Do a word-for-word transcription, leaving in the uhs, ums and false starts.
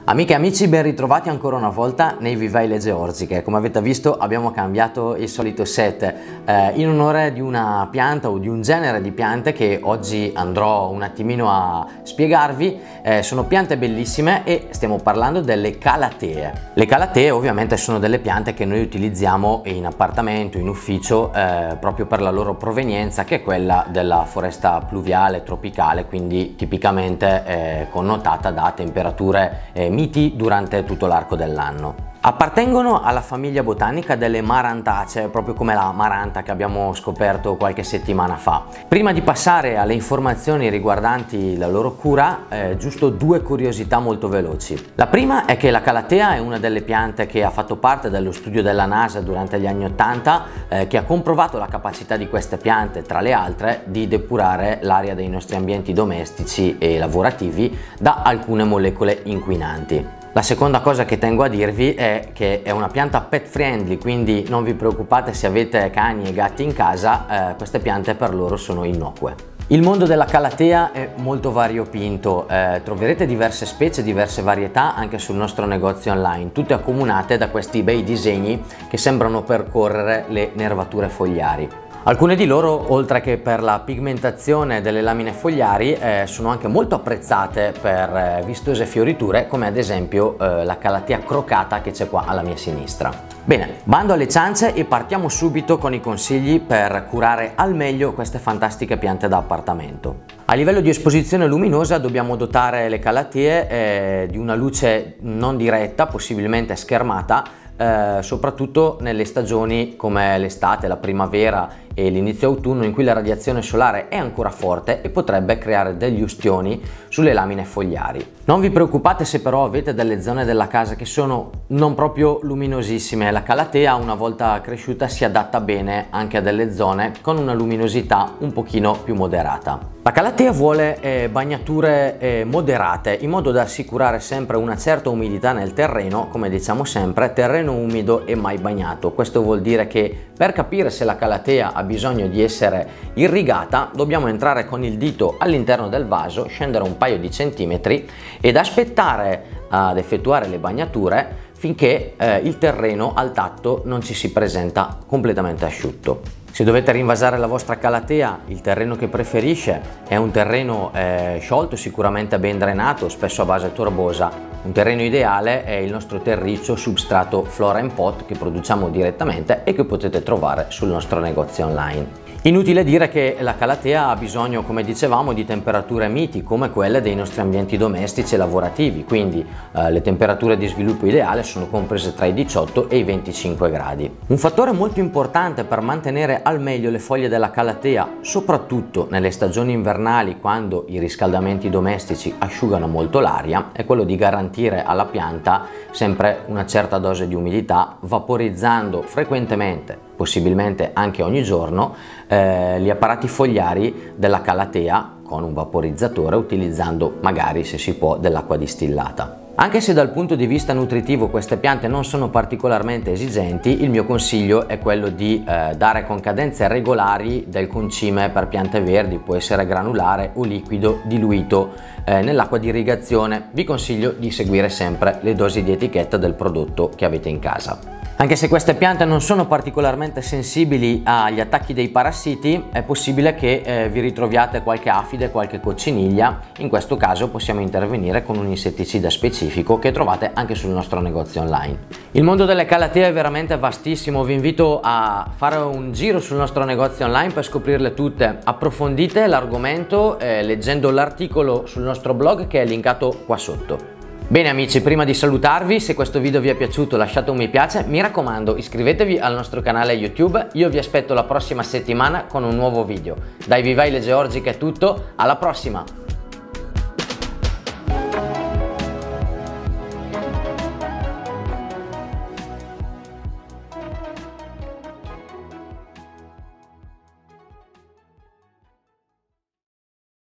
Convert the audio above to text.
Amiche e amici, ben ritrovati ancora una volta nei Vivai le Georgiche. Come avete visto abbiamo cambiato il solito set eh, in onore di una pianta o di un genere di piante che oggi andrò un attimino a spiegarvi. Eh, sono piante bellissime e stiamo parlando delle calatee. Le calatee ovviamente sono delle piante che noi utilizziamo in appartamento, in ufficio, eh, proprio per la loro provenienza, che è quella della foresta pluviale tropicale, quindi tipicamente eh, connotata da temperature eh, miti durante tutto l'arco dell'anno. Appartengono alla famiglia botanica delle marantacee, proprio come la maranta che abbiamo scoperto qualche settimana fa. Prima di passare alle informazioni riguardanti la loro cura, eh, giusto due curiosità molto veloci. La prima è che la calatea è una delle piante che ha fatto parte dello studio della NASA durante gli anni ottanta, eh, che ha comprovato la capacità di queste piante, tra le altre, di depurare l'aria dei nostri ambienti domestici e lavorativi da alcune molecole inquinanti. La seconda cosa che tengo a dirvi è che è una pianta pet friendly, quindi non vi preoccupate se avete cani e gatti in casa, eh, queste piante per loro sono innocue. Il mondo della calatea è molto variopinto, eh, troverete diverse specie, diverse varietà anche sul nostro negozio online, tutte accomunate da questi bei disegni che sembrano percorrere le nervature fogliari. Alcune di loro, oltre che per la pigmentazione delle lamine fogliari, eh, sono anche molto apprezzate per eh, vistose fioriture, come ad esempio eh, la calatea crocata che c'è qua alla mia sinistra. Bene, bando alle ciance e partiamo subito con i consigli per curare al meglio queste fantastiche piante da appartamento. A livello di esposizione luminosa dobbiamo dotare le calatee eh, di una luce non diretta, possibilmente schermata, Eh, soprattutto nelle stagioni come l'estate, la primavera e l'inizio autunno, in cui la radiazione solare è ancora forte e potrebbe creare degli ustioni sulle lamine fogliari. Non vi preoccupate se però avete delle zone della casa che sono non proprio luminosissime, la calatea una volta cresciuta si adatta bene anche a delle zone con una luminosità un pochino più moderata. La calatea vuole eh, bagnature eh, moderate, in modo da assicurare sempre una certa umidità nel terreno, come diciamo sempre, terreno umido e mai bagnato. Questo vuol dire che per capire se la calatea ha bisogno di essere irrigata dobbiamo entrare con il dito all'interno del vaso, scendere un paio di centimetri ed aspettare ad effettuare le bagnature finché eh, il terreno al tatto non ci si presenta completamente asciutto. Se dovete rinvasare la vostra calatea, il terreno che preferisce è un terreno eh, sciolto, sicuramente ben drenato, spesso a base torbosa. Un terreno ideale è il nostro terriccio substrato Flora and Pot che produciamo direttamente e che potete trovare sul nostro negozio online. Inutile dire che la calatea ha bisogno, come dicevamo, di temperature miti come quelle dei nostri ambienti domestici e lavorativi, quindi eh, le temperature di sviluppo ideale sono comprese tra i diciotto e i venticinque gradi. Un fattore molto importante per mantenere al meglio le foglie della calatea, soprattutto nelle stagioni invernali quando i riscaldamenti domestici asciugano molto l'aria, è quello di garantire alla pianta sempre una certa dose di umidità, vaporizzando frequentemente, possibilmente anche ogni giorno, eh, gli apparati fogliari della calatea con un vaporizzatore, utilizzando magari, se si può, dell'acqua distillata. Anche se dal punto di vista nutritivo queste piante non sono particolarmente esigenti, il mio consiglio è quello di eh, dare con cadenze regolari del concime per piante verdi, può essere granulare o liquido diluito eh, nell'acqua di irrigazione. Vi consiglio di seguire sempre le dosi di etichetta del prodotto che avete in casa. Anche se queste piante non sono particolarmente sensibili agli attacchi dei parassiti, è possibile che eh, vi ritroviate qualche afide, qualche cocciniglia. In questo caso possiamo intervenire con un insetticida specifico che trovate anche sul nostro negozio online. Il mondo delle calatee è veramente vastissimo, vi invito a fare un giro sul nostro negozio online per scoprirle tutte. Approfondite l'argomento eh, leggendo l'articolo sul nostro blog che è linkato qua sotto. Bene amici, prima di salutarvi, se questo video vi è piaciuto lasciate un mi piace, mi raccomando iscrivetevi al nostro canale YouTube, io vi aspetto la prossima settimana con un nuovo video. Dai Vivai le Georgiche è tutto, alla prossima!